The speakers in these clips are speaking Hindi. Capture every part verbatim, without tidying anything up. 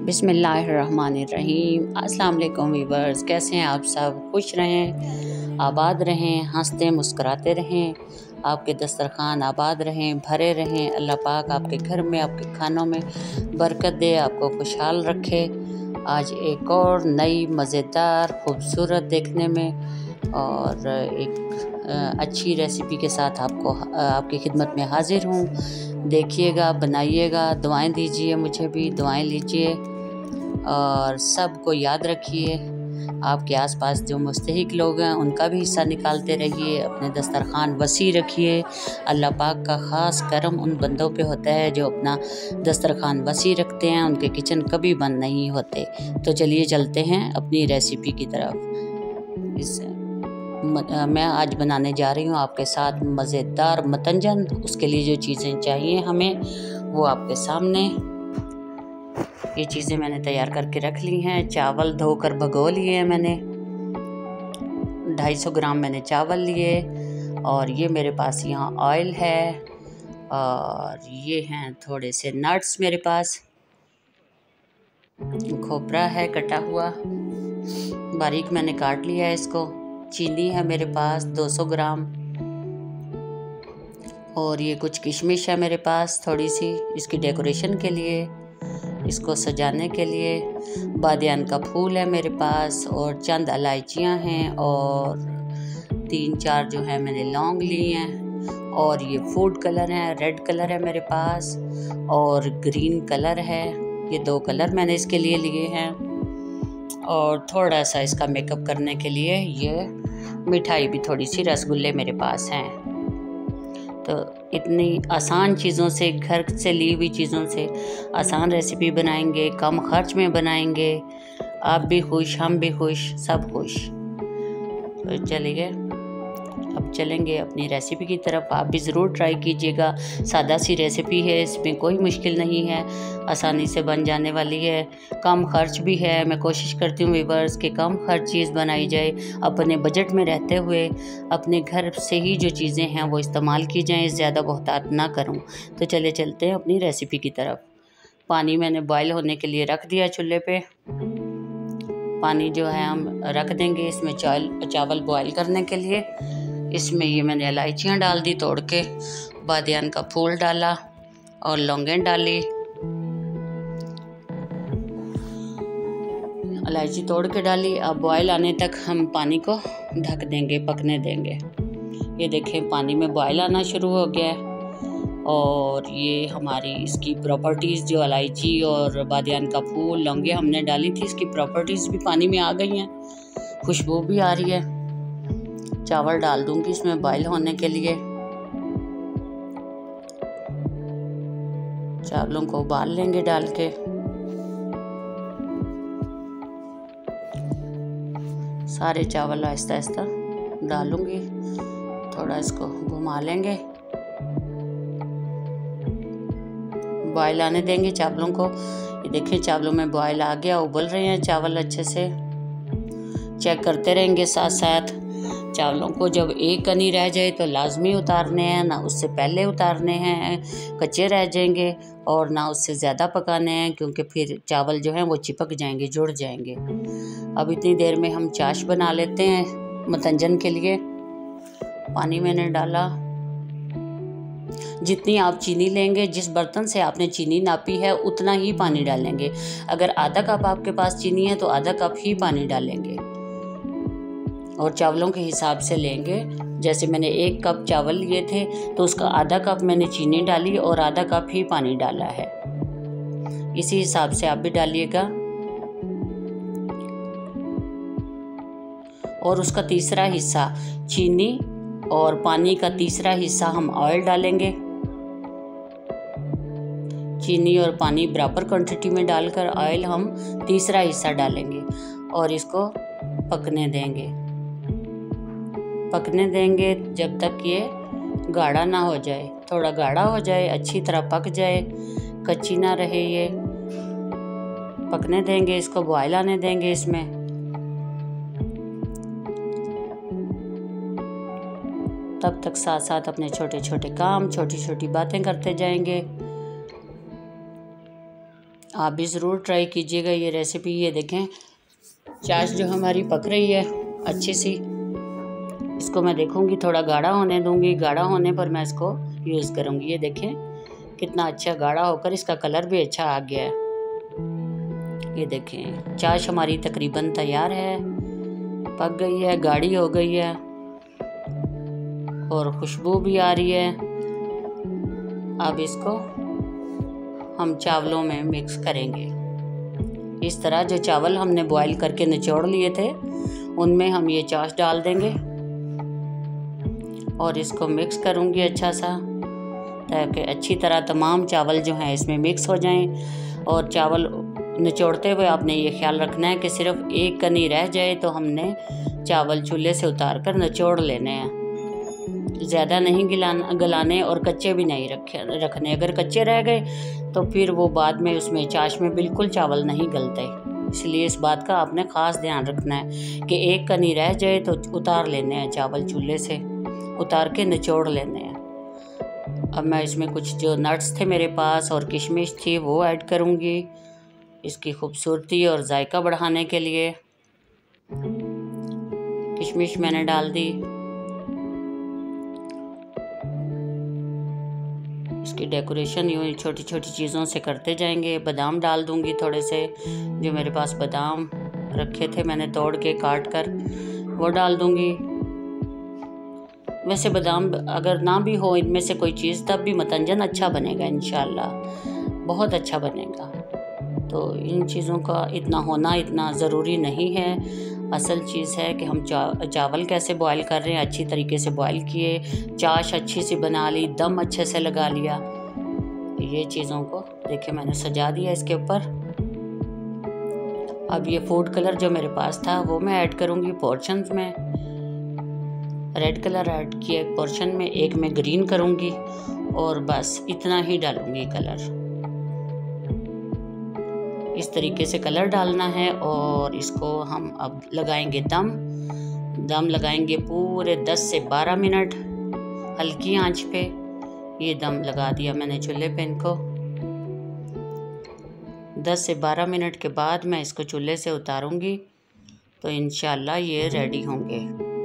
बिस्मिल्लाहिर्रहमानिर्रहीम। अस्सलाम वालेकुम वीवर्स, कैसे हैं आप सब? खुश रहें, आबाद रहें, हंसते मुस्कुराते रहें, आपके दस्तरखान आबाद रहें, भरे रहें। अल्लाह पाक आपके घर में, आपके खानों में बरकत दे, आपको खुशहाल रखे। आज एक और नई मज़ेदार खूबसूरत देखने में और एक अच्छी रेसिपी के साथ आपको आपकी खिदमत में हाजिर हूँ। देखिएगा, बनाइएगा, दुआएं दीजिए, मुझे भी दुआएं लीजिए और सबको याद रखिए। आपके आसपास जो मुस्तहिक लोग हैं उनका भी हिस्सा निकालते रहिए, अपने दस्तरखान वसी रखिए। अल्लाह पाक का ख़ास करम उन बंदों पे होता है जो अपना दस्तरखान वसी रखते हैं, उनके किचन कभी बंद नहीं होते। तो चलिए चलते हैं अपनी रेसिपी की तरफ। इस मैं आज बनाने जा रही हूँ आपके साथ मज़ेदार मतंजन। उसके लिए जो चीज़ें चाहिए हमें वो आपके सामने, ये चीज़ें मैंने तैयार करके रख ली हैं। चावल धोकर भगो लिए हैं मैंने, ढाई सौ ग्राम मैंने चावल लिए और ये मेरे पास यहाँ ऑयल है और ये हैं थोड़े से नट्स मेरे पास, खोपरा है कटा हुआ, बारीक मैंने काट लिया है इसको। चीनी है मेरे पास दो सौ ग्राम और ये कुछ किशमिश है मेरे पास थोड़ी सी, इसकी डेकोरेशन के लिए, इसको सजाने के लिए। बादियान का फूल है मेरे पास और चंद इलायचियाँ हैं और तीन चार जो है मैंने लौंग ली हैं और ये फूड कलर है, रेड कलर है मेरे पास और ग्रीन कलर है। ये दो कलर मैंने इसके लिए लिए हैं और थोड़ा सा इसका मेकअप करने के लिए ये मिठाई भी थोड़ी सी, रसगुल्ले मेरे पास हैं। तो इतनी आसान चीज़ों से, घर से ली हुई चीज़ों से आसान रेसिपी बनाएंगे, कम खर्च में बनाएंगे। आप भी खुश, हम भी खुश, सब खुश। तो चलिए अब चलेंगे अपनी रेसिपी की तरफ। आप भी ज़रूर ट्राई कीजिएगा। सादा सी रेसिपी है, इसमें कोई मुश्किल नहीं है, आसानी से बन जाने वाली है, कम खर्च भी है। मैं कोशिश करती हूँ व्यूअर्स कि कम खर्च चीज़ बनाई जाए, अपने बजट में रहते हुए अपने घर से ही जो चीज़ें हैं वो इस्तेमाल की जाएँ, ज़्यादा बहुतात ना करूँ। तो चले चलते हैं अपनी रेसिपी की तरफ। पानी मैंने बॉयल होने के लिए रख दिया चूल्हे पे। पानी जो है हम रख देंगे इसमें चावल चावल बॉयल करने के लिए। इसमें ये मैंने इलायचियाँ डाल दी तोड़ के, बादियान का फूल डाला और लौंगें डाली। इलायची तोड़ के डाली। अब बॉयल आने तक हम पानी को ढक देंगे, पकने देंगे। ये देखें पानी में बॉयल आना शुरू हो गया है और ये हमारी इसकी प्रॉपर्टीज़, जो इलायची और बादियान का फूल लौंगे हमने डाली थी, इसकी प्रॉपर्टीज़ भी पानी में आ गई हैं, खुशबू भी आ रही है। चावल डाल दूंगी इसमें बॉयल होने के लिए। चावलों को उबाल लेंगे डाल के। सारे चावल आहिस्ता आहिस्ता डालूंगी, थोड़ा इसको घुमा लेंगे, बॉयल आने देंगे चावलों को। ये देखिए चावलों में बॉयल आ गया, उबल रहे हैं चावल अच्छे से। चेक करते रहेंगे साथ साथ चावलों को। जब एक कनी रह जाए तो लाजमी उतारने हैं, ना उससे पहले उतारने हैं, कच्चे रह जाएंगे, और ना उससे ज़्यादा पकाने हैं क्योंकि फिर चावल जो हैं वो चिपक जाएंगे, जुड़ जाएंगे। अब इतनी देर में हम चाश बना लेते हैं मतंजन के लिए। पानी मैंने डाला, जितनी आप चीनी लेंगे, जिस बर्तन से आपने चीनी नापी है उतना ही पानी डालेंगे। अगर आधा कप आपके पास चीनी है तो आधा कप ही पानी डालेंगे और चावलों के हिसाब से लेंगे। जैसे मैंने एक कप चावल लिए थे तो उसका आधा कप मैंने चीनी डाली और आधा कप ही पानी डाला है। इसी हिसाब से आप भी डालिएगा। और उसका तीसरा हिस्सा चीनी और पानी का तीसरा हिस्सा हम ऑयल डालेंगे। चीनी और पानी बराबर क्वांटिटी में डालकर ऑयल हम तीसरा हिस्सा डालेंगे और इसको पकने देंगे। पकने देंगे जब तक ये गाढ़ा ना हो जाए। थोड़ा गाढ़ा हो जाए, अच्छी तरह पक जाए, कच्ची ना रहे, ये पकने देंगे, इसको बॉयल आने देंगे इसमें। तब तक साथ साथ अपने छोटे छोटे काम, छोटी छोटी बातें करते जाएंगे। आप भी ज़रूर ट्राई कीजिएगा ये रेसिपी। ये देखें चाश जो हमारी पक रही है अच्छी सी, इसको मैं देखूंगी थोड़ा गाढ़ा होने दूंगी। गाढ़ा होने पर मैं इसको यूज़ करूंगी। ये देखें कितना अच्छा गाढ़ा होकर इसका कलर भी अच्छा आ गया है। ये देखें चाश हमारी तकरीबन तैयार है, पक गई है, गाढ़ी हो गई है और खुशबू भी आ रही है। अब इसको हम चावलों में मिक्स करेंगे। इस तरह जो चावल हमने बॉईल करके निचोड़ लिए थे उनमें हम ये चाश डाल देंगे और इसको मिक्स करूँगी अच्छा सा, ताकि अच्छी तरह तमाम चावल जो हैं इसमें मिक्स हो जाएं। और चावल निचोड़ते हुए आपने ये ख्याल रखना है कि सिर्फ एक कनी रह जाए तो हमने चावल चूल्हे से उतार कर निचोड़ लेने हैं, ज़्यादा नहीं गिलाना गलाने और कच्चे भी नहीं रखे रखने। अगर कच्चे रह गए तो फिर वो बाद में उसमें चाश में बिल्कुल चावल नहीं गलते। इसलिए इस बात का आपने ख़ास ध्यान रखना है कि एक कनी रह जाए तो उतार लेने हैं, चावल चूल्हे से उतार के निचोड़ लेने हैं। अब मैं इसमें कुछ जो नट्स थे मेरे पास और किशमिश थी वो ऐड करूँगी इसकी खूबसूरती और जायका बढ़ाने के लिए। किशमिश मैंने डाल दी। इसकी डेकोरेशन यूँ छोटी छोटी चीज़ों से करते जाएंगे। बादाम डाल दूंगी थोड़े से, जो मेरे पास बादाम रखे थे मैंने तोड़ के काट कर वो डाल दूंगी। वैसे बादाम अगर ना भी हो इनमें से कोई चीज़ तब भी मतंजन अच्छा बनेगा, इंशाल्लाह बहुत अच्छा बनेगा। तो इन चीज़ों का इतना होना इतना ज़रूरी नहीं है। असल चीज़ है कि हम चा, चावल कैसे बॉईल कर रहे हैं, अच्छी तरीके से बॉईल किए, चाश अच्छी सी बना ली, दम अच्छे से लगा लिया। ये चीज़ों को देखिए मैंने सजा दिया इसके ऊपर। अब ये फूड कलर जो मेरे पास था वो मैं ऐड करूँगी पोर्शंस में। रेड कलर ऐड किया एक पोर्शन में, एक में ग्रीन करूँगी और बस इतना ही डालूँगी कलर। इस तरीके से कलर डालना है और इसको हम अब लगाएंगे दम। दम लगाएंगे पूरे दस से बारह मिनट हल्की आंच पे। ये दम लगा दिया मैंने चूल्हे पे। इनको दस से बारह मिनट के बाद मैं इसको चूल्हे से उतारूंगी तो इंशाल्लाह ये रेडी होंगे,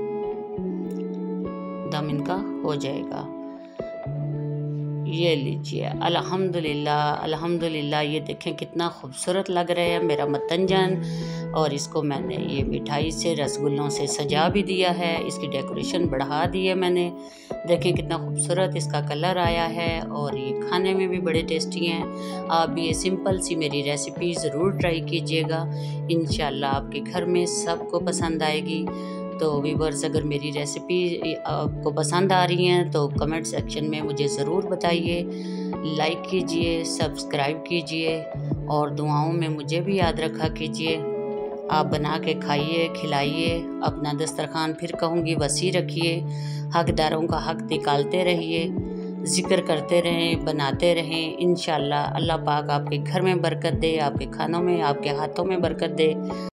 दम इनका हो जाएगा। ये लीजिए अल्हम्दुलिल्लाह अल्हम्दुलिल्लाह। ये देखें कितना खूबसूरत लग रहा है मेरा मतंजन। और इसको मैंने ये मिठाई से रसगुल्लों से सजा भी दिया है, इसकी डेकोरेशन बढ़ा दी है मैंने। देखें कितना खूबसूरत इसका कलर आया है और ये खाने में भी बड़े टेस्टी हैं। आप भी ये सिंपल सी मेरी रेसिपी ज़रूर ट्राई कीजिएगा, इंशाल्लाह आपके घर में सबको पसंद आएगी। तो व्यूअर्स अगर मेरी रेसिपी आपको पसंद आ रही हैं तो कमेंट सेक्शन में मुझे ज़रूर बताइए, लाइक कीजिए, सब्सक्राइब कीजिए और दुआओं में मुझे भी याद रखा कीजिए। आप बना के खाइए, खिलाइए, अपना दस्तरखान फिर कहूँगी वसी रखिए, हकदारों का हक निकालते रहिए, ज़िक्र करते रहें, बनाते रहें। इंशाल्लाह अल्लाह पाक आपके घर में बरकत दे, आपके खानों में, आपके हाथों में बरकत दे।